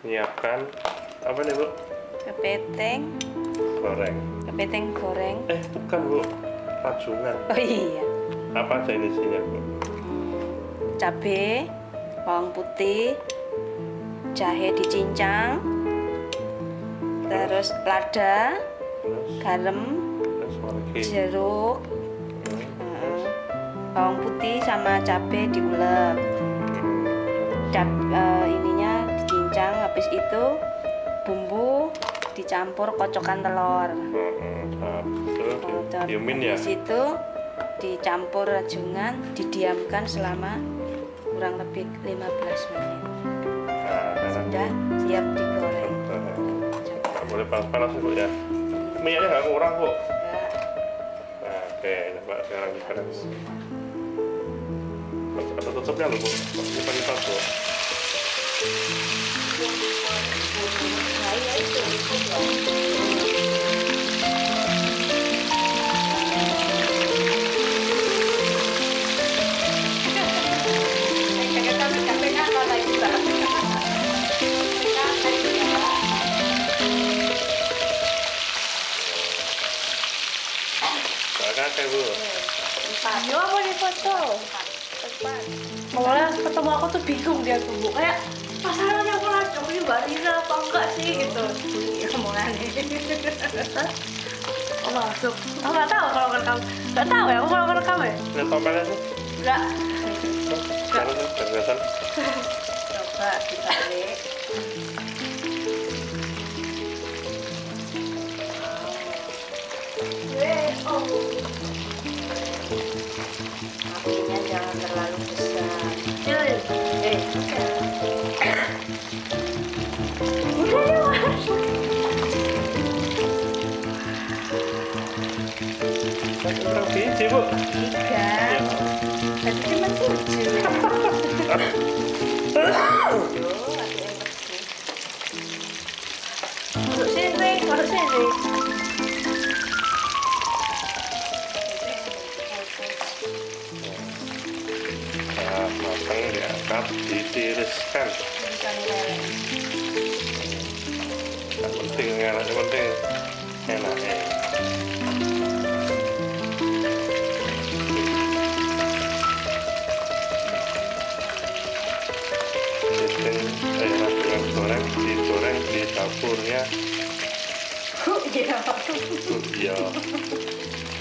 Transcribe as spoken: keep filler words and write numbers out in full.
menyiapkan apa nih Bu? Kepiting Goreng. kepiting goreng. Eh bukan Bu, rajungan. Oh iya. Apa aja ini isinya Bu? Cabai, bawang putih, jahe dicincang, terus lada, Terus, garam, terus apa lagi? jeruk, Hmm, eh, bawang putih sama cabai diulek. Cap, eh, ininya dicincang, habis itu bumbu dicampur kocokan telur. hmm, nah, terus Oh, dan diemin ya? habis itu dicampur rajungan, didiamkan selama kurang lebih lima belas menit. Nah, Sudah siap digoreng. nggak boleh panas-panas Bu ya. Minyaknya nggak kurang Bu. Enggak. Nah, oke, coba sekarang dipanen. Ada tutupnya loh Bu, lipat-lipat Bu. Nah, iya itu, itu loh. Nggak kakek Bu. Ayo mau difoto. Awalnya ketemu aku tuh bingung dia tuh Bu, kayak pasarannya aku lagi ini Mbak Rina apa enggak sih gitu. Iya, omongannya. Oh masuk. Aku nggak tahu kalau ngerekam. Nggak tahu ya, aku kalau ngerekam ya. Lihat tompelnya sih. Nggak. Sekarang tuh, kelihatan. Coba dibalik. Oh. Apinya jangan terlalu besar. Ya, ya. Eh, Udah ya Mas. Berapa biji Bu? tiga. Tadi cuma tujuh. Tuh, ada yang tebu. Masuk sini, masuk sini. Nah, matang diangkat, ditiriskan. Bukan lele. Yang penting enak, yang penting enak ya. Bikin eh rajungan goreng, digoreng di dapurnya. Iya. Iya.